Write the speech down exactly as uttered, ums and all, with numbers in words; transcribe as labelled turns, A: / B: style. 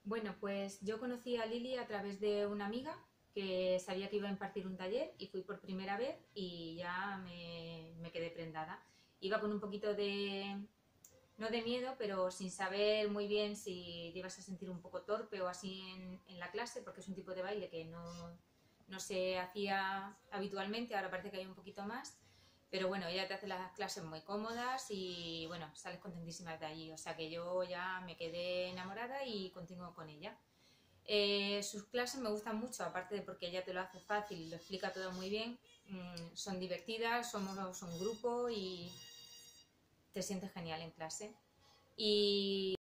A: Bueno, pues yo conocí a Lili a través de una amiga que sabía que iba a impartir un taller y fui por primera vez y ya me, me quedé prendada. Iba con un poquito de, no de miedo, pero sin saber muy bien si te ibas a sentir un poco torpe o así en, en la clase, porque es un tipo de baile que no, no se hacía habitualmente, ahora parece que hay un poquito más. Pero bueno, ella te hace las clases muy cómodas y bueno, sales contentísima de allí. O sea que yo ya me quedé enamorada y continúo con ella. Eh, sus clases me gustan mucho, aparte de porque ella te lo hace fácil, lo explica todo muy bien. Mm, son divertidas, somos un grupo y te sientes genial en clase. Y